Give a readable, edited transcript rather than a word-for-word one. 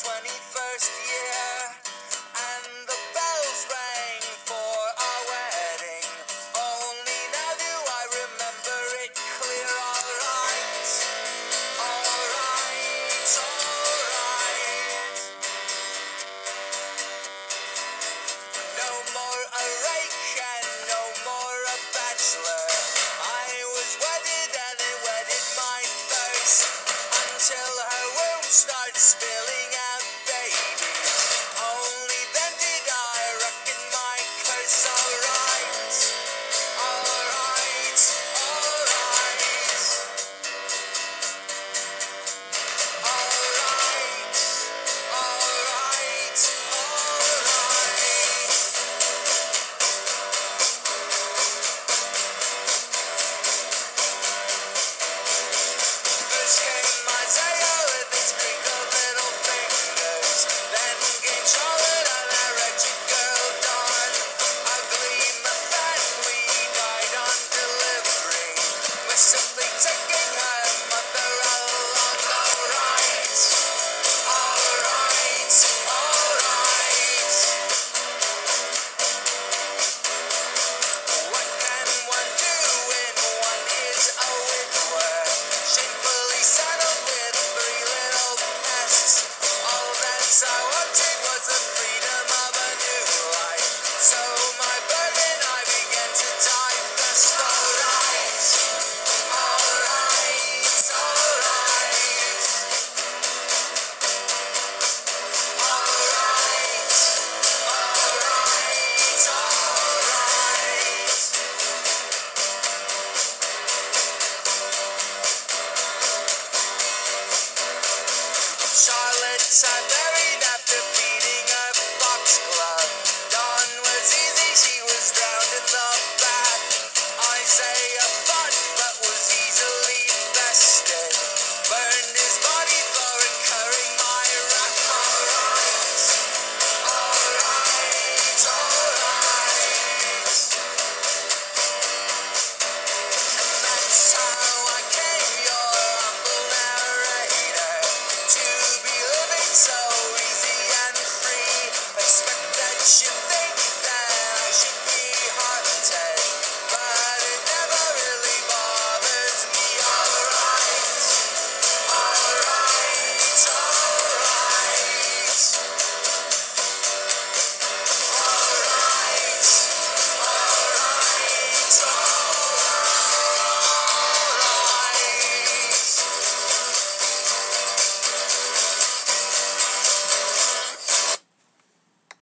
21st year, and the bells rang for our wedding. Only now do I remember it clear. Alright, alright, alright. No more a rake and no more a bachelor. I was wedded and it wedded my thirst, until her womb started spilling out babies. Only then did I reckon my curse. Alright, alright, alright. Alright, alright, alright. First came Isaiah with his crinkled little fingers, then came Charlotte and that wretched girl Dawn. Ugly Mathan, we died on delivery. We're simply taking her mother along. Alright, alright, alright. What can one do when one is a widower, shamefully saddled with 3 little pests? All that I wanted was the freedom of a new life, so my burden I began to divest. Alright, alright, alright. Alright, alright, alright. Charlotte I buried after